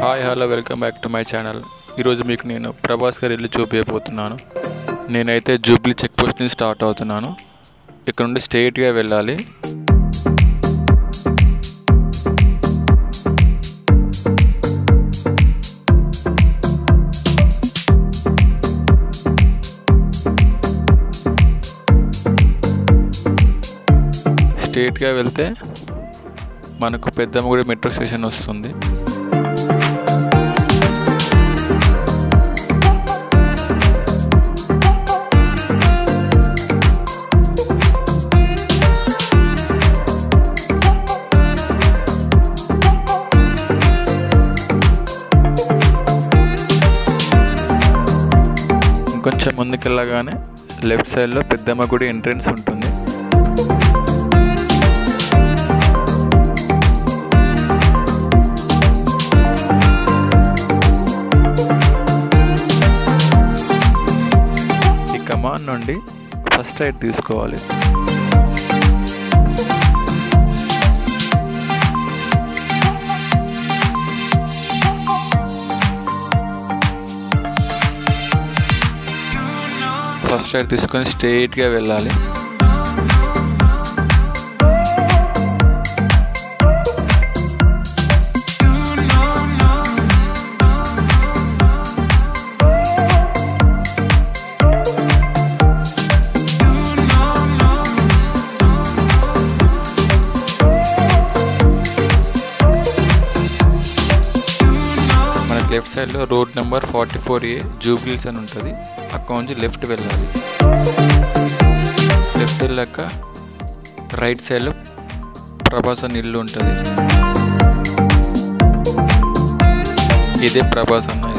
Hi hello welcome back to my channel. ఈరోజు మీకు నేను ప్రభాస్ గారి ఇల్లు చూపించబోతున్నాను. నేనైతే జూబ్లీ చెక్ పోస్ట్ నుంచి స్టార్ట్ అవుతున్నాను. ఇక్కడ నుండి స్ట్రైట్గా వెళ్ళాలి. స్ట్రైట్గా వెళ్తే మనకు పెద్దమ్మగుడి మెట్రో స్టేషన్ వస్తుంది. కొంచెం ముందుకెళ్ళగానే లెఫ్ట్ సైడ్లో పెద్దమ్మ గుడి ఎంట్రన్స్ ఉంటుంది. ఈ కమాన్ నుండి ఫస్ట్ రైట్ తీసుకోవాలి. ఫస్ట్ రైట్ తీసుకొని స్ట్రైట్గా వెళ్ళాలి. మనకి లెఫ్ట్ సైడ్లో రోడ్ నెంబర్ 44A జూబ్లీస్ అని ఉంటుంది. అక్కడ నుంచి లెఫ్ట్ వెళ్ళాలి. లెఫ్ట్ వెళ్ళాక రైట్ సైడ్లో ప్రభాస్ అన్న ఇల్లు ఉంటుంది. ఇదే ప్రభాస్ అన్న